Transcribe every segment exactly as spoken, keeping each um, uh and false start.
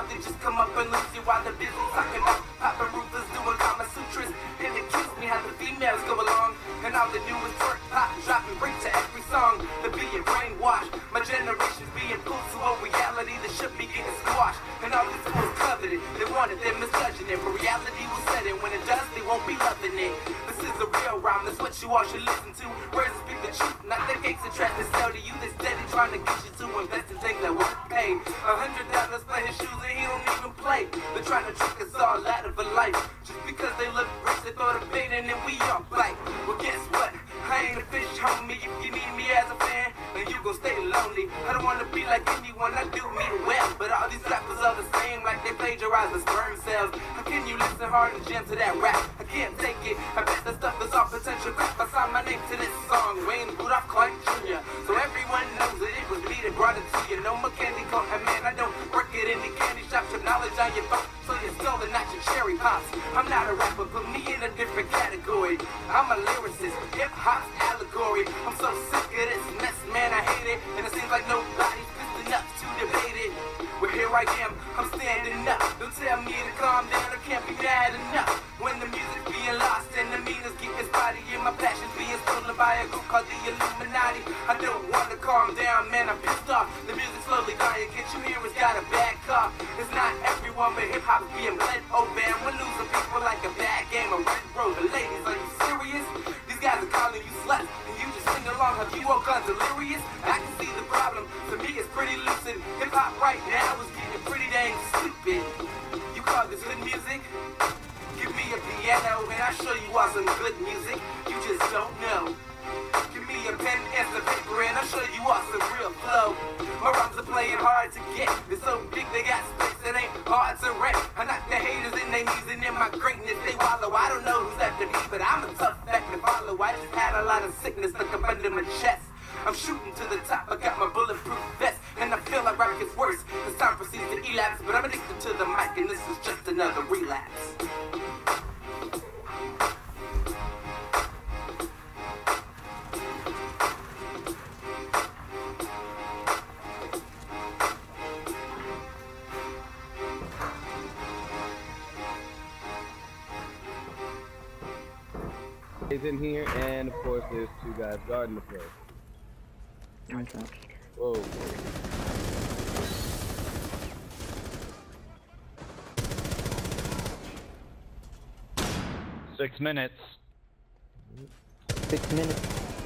Now they just come up and lose you while they're busy talking about Papa Rufus doing Kama Sutras. And it kills me how the females go along, and all they do is twerk, pop, drop, and break to every song. They're being brainwashed. My generation's being pulled to a reality that should be getting squashed. And all these fools coveted, they wanted them misjudging it, but reality will set in. When it does, they won't be loving it. This is a real rhyme, that's what you all should listen to. Words that speak the truth, not the gates of trash that sell to you. They're steady trying to get you to invest in things that won't pay. A hundred dollars for his shoes and he don't even play. They're trying to trick us all out of a life. Just because they look rich, they throw the bait in and we all bite. Well, guess what? I ain't a fish, homie. If you need me as a fan, then you gon' stay lonely. I don't wanna be like anyone, I do mean well. But all these rappers are the same, like they plagiarize the sperm cells. How can you listen hard and jam to that rap? I can't take it. I bet that stuff is all potential crap. I signed my name to this song, Wayne Rudolph Clark Junior So everyone knows that it was me that brought it to you. No more candy coat, and man, I don't work at any candy shop. Your knowledge on your phone, so you're stolen, not your cherry pops. I'm not a rapper, put me in a different category. I'm a lyricist, hip-hop's allegory. I'm so sick of this mess, man, I hate it. And it seems like nobody's pissed enough to debate it. Well, here I am, I'm standing up. Don't tell me to calm down, I can't be mad enough. When the music's being lost and the meanings get this body and my passion's being stolen by a group called the Illuminati. I don't want to calm down, man, I'm pissed off. The music's slowly dying, can't you hear it's got a bad cough? It's not everyone, but hip-hop's being bled over. And we're losing people like a bad game of Red Road. The ladies, are you serious? These guys are calling you sluts, and you just sing along. Have you all gone delirious? I can see the problem. To me, it's pretty lucid. Hip-hop right now is getting pretty dang stupid. You call this good music? Give me a piano and I'll show you all some good music. You just don't know. Give me a pen and some paper and I'll show you all some real flow. My rhymes are playing hard to get. They're so big they got space that ain't hard to rent. I knock the haters in their knees and in my greatness they wallow. I don't know who's after me, but I'm a tough act to follow. I just had a lot of sickness stuck up under my chest. I'm shooting to the top, I got my bulletproof vest. And I feel like rap gets worse as time proceeds to elapse. But I'm addicted to the mic and this is just another relapse. Is in here, and of course there's two guys guarding the place. Whoa. Six minutes. Six minutes.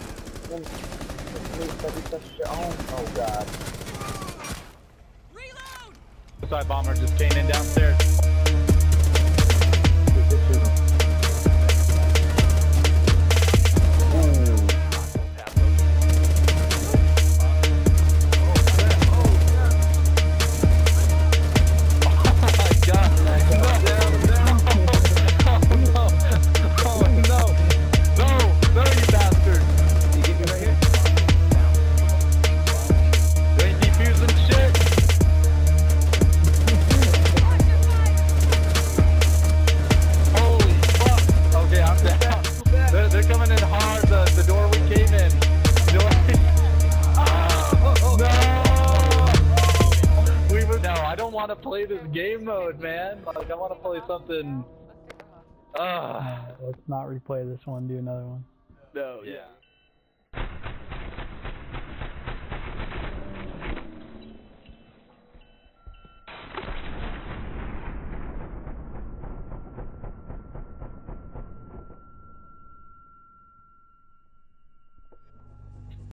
Oh god. Reload! Suicide bomber just came in downstairs. I want to play this game mode, man. Like, I want to play something. Ah. Let's not replay this one. Do another one. No. Yeah.